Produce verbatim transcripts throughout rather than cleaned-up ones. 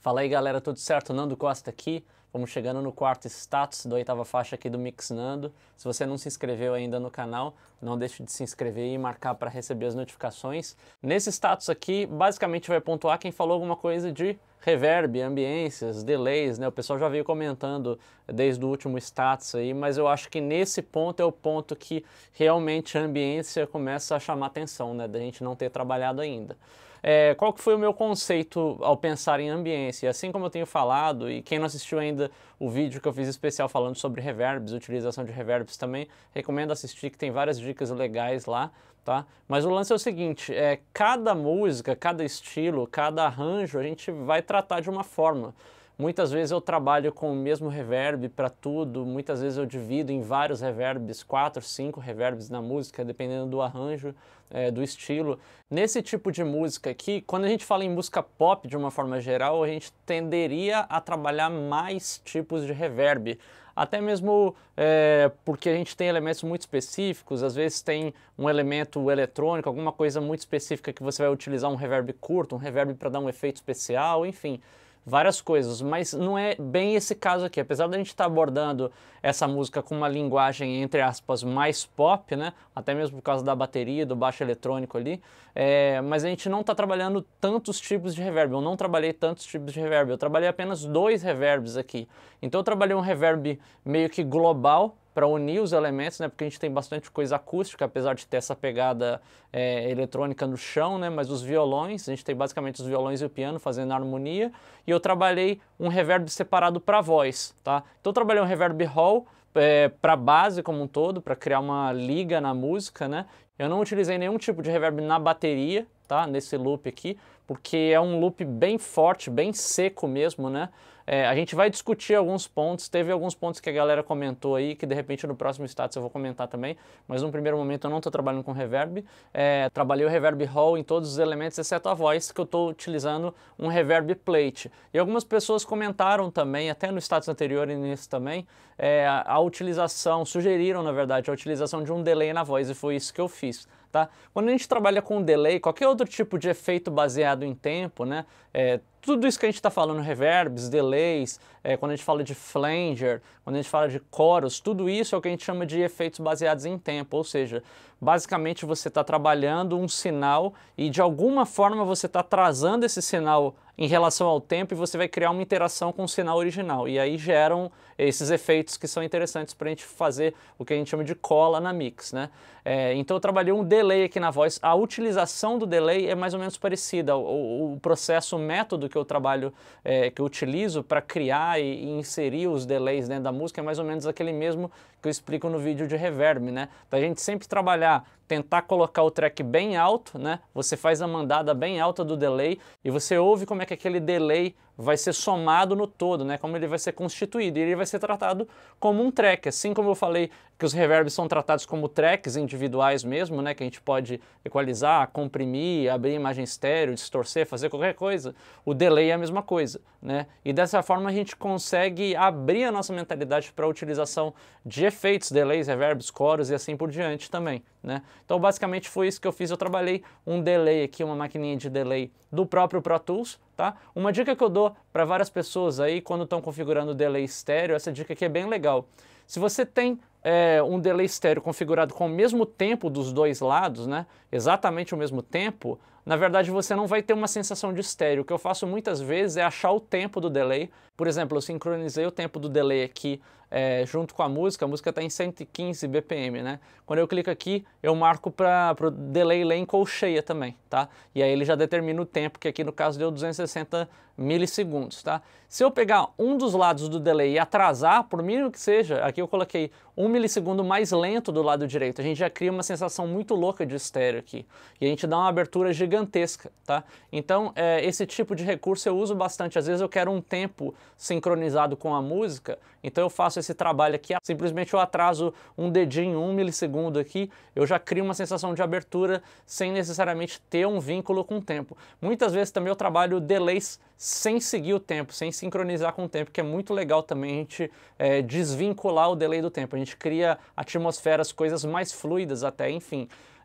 Fala aí galera, tudo certo? Nando Costa aqui. Vamos chegando no quarto status da oitava faixa aqui do Mix Nando. Se você não se inscreveu ainda no canal, não deixe de se inscrever e marcar para receber as notificações. Nesse status aqui, basicamente vai pontuar quem falou alguma coisa de reverb, ambiências, delays, né? O pessoal já veio comentando desde o último status aí, mas eu acho que nesse ponto é o ponto que realmente a ambiência começa a chamar atenção, né? Da gente não ter trabalhado ainda. É, qual que foi o meu conceito ao pensar em ambiência? Assim como eu tenho falado, e quem não assistiu ainda o vídeo que eu fiz especial falando sobre reverbs, utilização de reverbs também, recomendo assistir, que tem várias dicas legais lá, tá? Mas o lance é o seguinte, é, cada música, cada estilo, cada arranjo, a gente vai tratar de uma forma. Muitas vezes eu trabalho com o mesmo reverb para tudo, muitas vezes eu divido em vários reverbs, quatro, cinco reverbs na música, dependendo do arranjo, é, do estilo. Nesse tipo de música aqui, quando a gente fala em música pop de uma forma geral, a gente tenderia a trabalhar mais tipos de reverb. Até mesmo é, porque a gente tem elementos muito específicos, às vezes tem um elemento eletrônico, alguma coisa muito específica que você vai utilizar um reverb curto, um reverb para dar um efeito especial, enfim. Várias coisas, mas não é bem esse caso aqui. Apesar da gente estar abordando essa música com uma linguagem, entre aspas, mais pop, né? Até mesmo por causa da bateria, do baixo eletrônico ali, é, mas a gente não está trabalhando tantos tipos de reverb. Eu não trabalhei tantos tipos de reverb, eu trabalhei apenas dois reverbs aqui. Então eu trabalhei um reverb meio que global, para unir os elementos, né, porque a gente tem bastante coisa acústica, apesar de ter essa pegada é, eletrônica no chão, né, mas os violões, a gente tem basicamente os violões e o piano fazendo harmonia, e eu trabalhei um reverb separado para voz, tá? Então eu trabalhei um reverb hall é, para base como um todo, para criar uma liga na música, né? Eu não utilizei nenhum tipo de reverb na bateria, tá? Nesse loop aqui, porque é um loop bem forte, bem seco mesmo, né? É, a gente vai discutir alguns pontos, teve alguns pontos que a galera comentou aí, que de repente no próximo status eu vou comentar também, mas num primeiro momento eu não estou trabalhando com reverb, é, trabalhei o reverb hall em todos os elementos, exceto a voz, que eu estou utilizando um reverb plate. E algumas pessoas comentaram também, até no status anterior e nesse também, é, a, a utilização, sugeriram na verdade, a utilização de um delay na voz, e foi isso que eu fiz. Tá? Quando a gente trabalha com delay, qualquer outro tipo de efeito baseado em tempo, né? É, tudo isso que a gente está falando, reverbs, delays, é, quando a gente fala de flanger, quando a gente fala de chorus, tudo isso é o que a gente chama de efeitos baseados em tempo, ou seja, basicamente você está trabalhando um sinal e de alguma forma você está atrasando esse sinal em relação ao tempo e você vai criar uma interação com o sinal original. E aí geram esses efeitos que são interessantes para a gente fazer o que a gente chama de cola na mix, né? É, então eu trabalhei um delay aqui na voz. A utilização do delay é mais ou menos parecida. O, o processo, o método que eu trabalho, é, que eu utilizo para criar e, e inserir os delays dentro da música é mais ou menos aquele mesmo que eu explico no vídeo de reverb, né? Da gente sempre trabalhar, tentar colocar o track bem alto, né? Você faz a mandada bem alta do delay e você ouve como é que aquele delay vai ser somado no todo, né? Como ele vai ser constituído, e ele vai ser tratado como um track, assim como eu falei que os reverbs são tratados como tracks individuais mesmo, né? Que a gente pode equalizar, comprimir, abrir imagem estéreo, distorcer, fazer qualquer coisa. O delay é a mesma coisa, né? E dessa forma a gente consegue abrir a nossa mentalidade para a utilização de efeitos, delays, reverbs, coros e assim por diante também, né? Então basicamente foi isso que eu fiz, eu trabalhei um delay aqui, uma maquininha de delay do próprio Pro Tools, tá? Uma dica que eu dou para várias pessoas aí quando estão configurando o delay estéreo, essa dica aqui é bem legal. Se você tem é, um delay estéreo configurado com o mesmo tempo dos dois lados, né? Exatamente o mesmo tempo, na verdade você não vai ter uma sensação de estéreo. O que eu faço muitas vezes é achar o tempo do delay. Por exemplo, eu sincronizei o tempo do delay aqui é, junto com a música, a música está em cento e quinze B P M, né? Quando eu clico aqui, eu marco para o delay ler em colcheia também, tá? E aí ele já determina o tempo, que aqui no caso deu duzentos e sessenta milissegundos, tá? Se eu pegar um dos lados do delay e atrasar, por mínimo que seja, aqui eu coloquei um milissegundo mais lento do lado direito, a gente já cria uma sensação muito louca de estéreo aqui. E a gente dá uma abertura gigantesca, tá? Então, é, esse tipo de recurso eu uso bastante. Às vezes eu quero um tempo sincronizado com a música, então eu faço esse trabalho aqui, simplesmente eu atraso um dedinho, um milissegundo aqui, eu já crio uma sensação de abertura sem necessariamente ter um vínculo com o tempo. Muitas vezes também eu trabalho delays sem seguir o tempo, sem sincronizar com o tempo, que é muito legal também a gente é, desvincular o delay do tempo. A gente cria atmosferas, coisas mais fluidas até, enfim.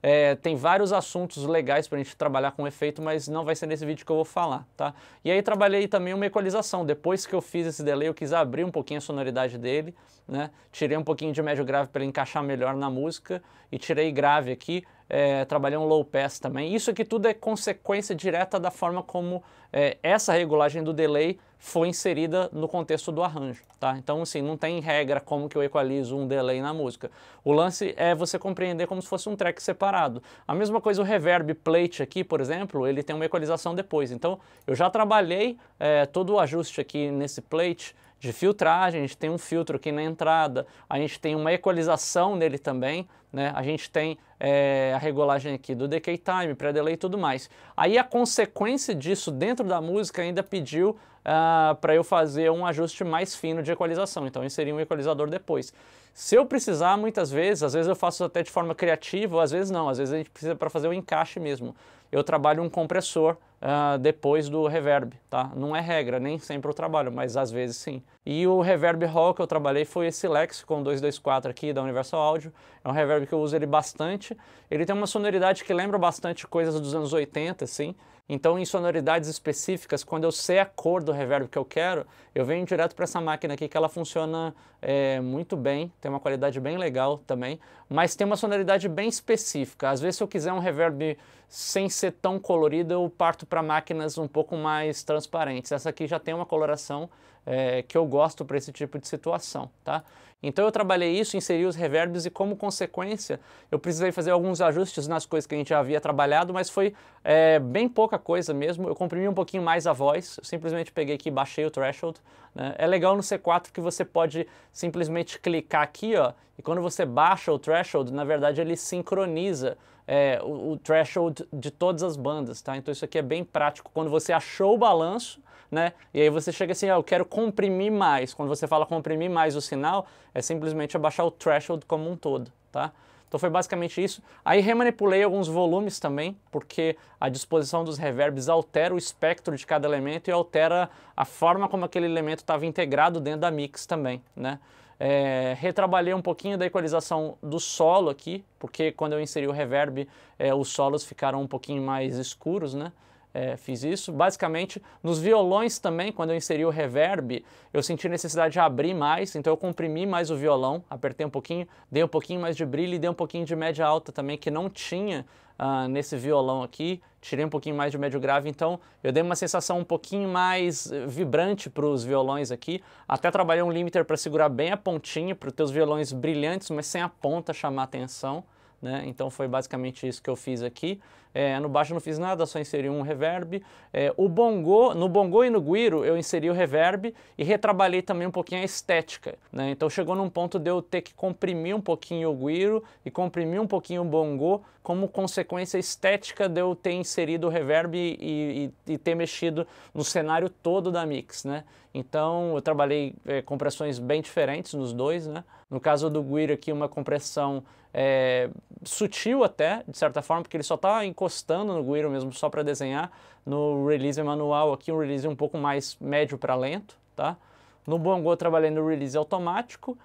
É, tem vários assuntos legais pra gente trabalhar com efeito, mas não vai ser nesse vídeo que eu vou falar, tá? E aí trabalhei também uma equalização. Depois que eu fiz esse delay, eu quis abrir um pouquinho a sonoridade dele, né? Tirei um pouquinho de médio grave para ele encaixar melhor na música e tirei grave aqui. É, trabalhei um low pass também. Isso aqui tudo é consequência direta da forma como é, essa regulagem do delay foi inserida no contexto do arranjo, tá? Então, assim, não tem regra como que eu equalizo um delay na música. O lance é você compreender como se fosse um track separado. A mesma coisa o reverb plate aqui, por exemplo, ele tem uma equalização depois. Então, eu já trabalhei é, todo o ajuste aqui nesse plate de filtragem, a gente tem um filtro aqui na entrada, a gente tem uma equalização nele também, né? A gente tem é, a regulagem aqui do decay time, pré-delay e tudo mais. Aí a consequência disso dentro da música ainda pediu uh, para eu fazer um ajuste mais fino de equalização, então eu inseri um equalizador depois. Se eu precisar, muitas vezes, às vezes eu faço até de forma criativa, ou às vezes não, às vezes a gente precisa para fazer o encaixe mesmo. Eu trabalho um compressor uh, depois do reverb, tá? Não é regra, nem sempre eu trabalho, mas às vezes sim. E o reverb hall que eu trabalhei foi esse Lexicon dois dois quatro aqui da Universal Audio. É um reverb que eu uso ele bastante. Ele tem uma sonoridade que lembra bastante coisas dos anos oitenta, assim. Então, em sonoridades específicas, quando eu sei a cor do reverb que eu quero, eu venho direto para essa máquina aqui, que ela funciona é, muito bem, tem uma qualidade bem legal também, mas tem uma sonoridade bem específica. Às vezes, se eu quiser um reverb sem ser tão colorido, eu parto para máquinas um pouco mais transparentes. Essa aqui já tem uma coloração é, que eu gosto para esse tipo de situação, tá? Então eu trabalhei isso, inseri os reverbs e como consequência eu precisei fazer alguns ajustes nas coisas que a gente já havia trabalhado, mas foi é, bem pouca coisa mesmo. Eu comprimi um pouquinho mais a voz, eu simplesmente peguei aqui e baixei o threshold, né? É legal no C quatro que você pode simplesmente clicar aqui, ó, e quando você baixa o threshold, na verdade ele sincroniza é, o, o threshold de todas as bandas, tá? Então isso aqui é bem prático. Quando você achou o balanço, né? E aí você chega assim, ah, eu quero comprimir mais. Quando você fala comprimir mais o sinal, é simplesmente abaixar o threshold como um todo, tá? Então foi basicamente isso. Aí remanipulei alguns volumes também, porque a disposição dos reverbs altera o espectro de cada elemento e altera a forma como aquele elemento estava integrado dentro da mix também, né? É, retrabalhei um pouquinho da equalização do solo aqui, porque quando eu inseri o reverb, é, os solos ficaram um pouquinho mais escuros, né? É, fiz isso. Basicamente, nos violões também, quando eu inseri o reverb, eu senti necessidade de abrir mais, então eu comprimi mais o violão, apertei um pouquinho, dei um pouquinho mais de brilho e dei um pouquinho de média alta também, que não tinha uh, nesse violão aqui. Tirei um pouquinho mais de médio grave, então eu dei uma sensação um pouquinho mais vibrante para os violões aqui. Até trabalhei um limiter para segurar bem a pontinha, para os teus violões brilhantes, mas sem a ponta chamar atenção, né? Então foi basicamente isso que eu fiz aqui. É, no baixo eu não fiz nada, só inseri um reverb. É, o bongo, no bongo e no guiro eu inseri o reverb e retrabalhei também um pouquinho a estética, né? Então chegou num ponto de eu ter que comprimir um pouquinho o guiro e comprimir um pouquinho o bongo, como consequência estética de eu ter inserido o reverb e, e, e ter mexido no cenário todo da mix, né? Então eu trabalhei é, compressões bem diferentes nos dois, né? No caso do guiro aqui, uma compressão é, sutil até, de certa forma, porque ele só está encostando no guiro mesmo, só para desenhar. No release manual aqui, um release um pouco mais médio para lento, tá? No bongo eu trabalhei no release automático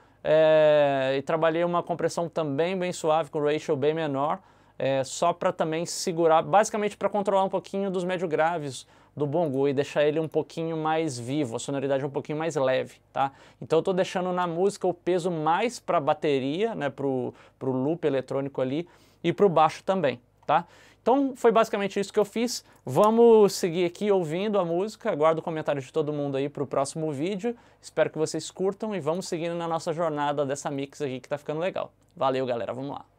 é, e trabalhei uma compressão também bem suave, com ratio bem menor, é, só para também segurar, basicamente para controlar um pouquinho dos médio graves do bongo e deixar ele um pouquinho mais vivo, a sonoridade um pouquinho mais leve, tá? Então eu tô deixando na música o peso mais para a bateria, né, pro, pro loop eletrônico ali e pro baixo também, tá? Então foi basicamente isso que eu fiz. Vamos seguir aqui ouvindo a música, aguardo o comentário de todo mundo aí pro próximo vídeo, espero que vocês curtam e vamos seguindo na nossa jornada dessa mix aqui que tá ficando legal. Valeu, galera, vamos lá.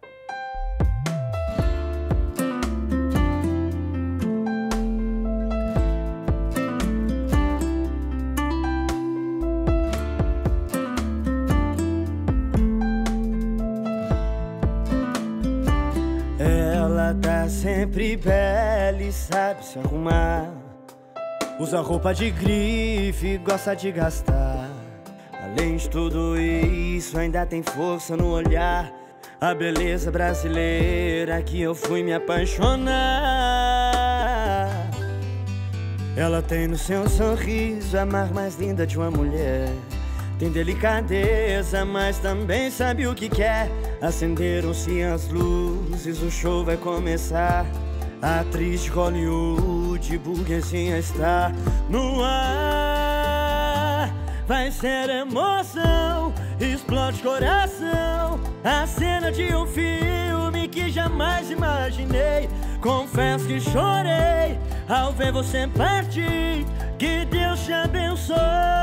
Ela tá sempre bela e sabe se arrumar. Usa roupa de grife, gosta de gastar. Além de tudo isso, ainda tem força no olhar. A beleza brasileira que eu fui me apaixonar. Ela tem no seu sorriso a mar mais linda de uma mulher. Tem delicadeza, mas também sabe o que quer. Acenderam-se as luzes, o show vai começar. A atriz de Hollywood, burguesinha está no ar. Vai ser emoção, explode coração. A cena de um filme que jamais imaginei. Confesso que chorei ao ver você partir. Que Deus te abençoe.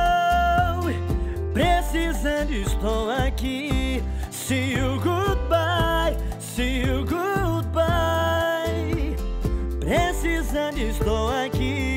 Precisando estou aqui. See you goodbye, see you goodbye. Precisando estou aqui.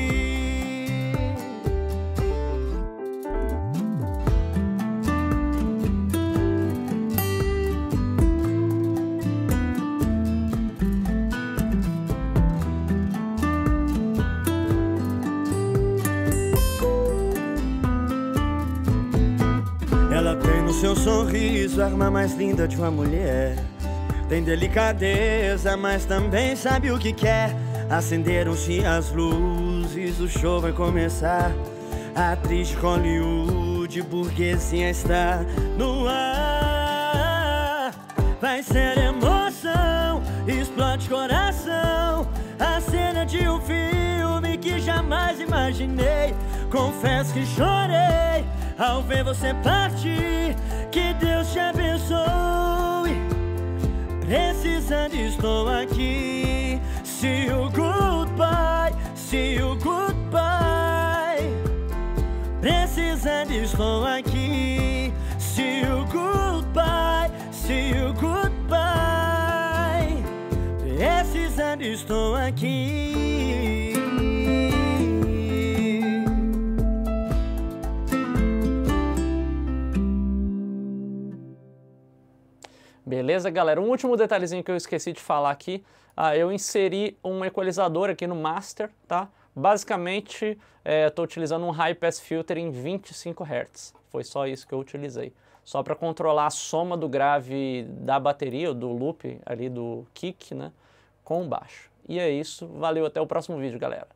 Ela tem no seu sorriso a arma mais linda de uma mulher. Tem delicadeza, mas também sabe o que quer. Acenderam-se as luzes, o show vai começar. A atriz de Hollywood, burguesinha está no ar. Vai ser emoção, explode coração. A cena de um filme que jamais imaginei. Confesso que chorei ao ver você partir. Que Deus te abençoe. Precisando estou aqui. See you goodbye, see you goodbye. Precisando estou aqui. See you goodbye, see you goodbye. Precisando estou aqui. Beleza, galera? Um último detalhezinho que eu esqueci de falar aqui. Ah, eu inseri um equalizador aqui no Master, tá? Basicamente, estou é, utilizando um High Pass Filter em vinte e cinco hertz. Foi só isso que eu utilizei. Só para controlar a soma do grave da bateria, ou do loop ali do kick, né? Com o baixo. E é isso. Valeu, até o próximo vídeo, galera.